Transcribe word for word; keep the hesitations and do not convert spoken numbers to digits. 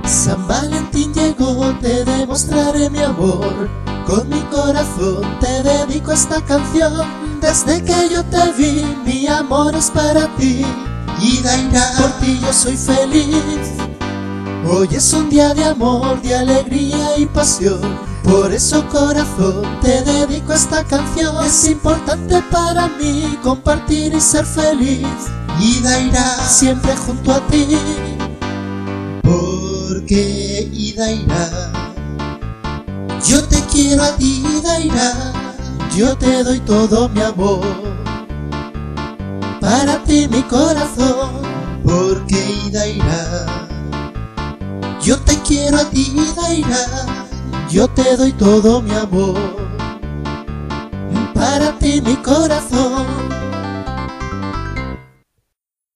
San Valentín llegó, te demostraré mi amor. Con mi corazón te dedico esta canción. Desde que yo te vi, mi amor es para ti. Ida irá, por ti yo soy feliz. Hoy es un día de amor, de alegría y pasión. Por eso, corazón, te dedico esta canción. Es importante para mí compartir y ser feliz. Ida irá, siempre junto a ti. Porque Ida irá, yo te quiero a ti, Ida irá. Yo te doy todo mi amor, para ti mi corazón. Porque Ida irá, yo te quiero a ti, Ida irá. Yo te doy todo mi amor, para ti mi corazón.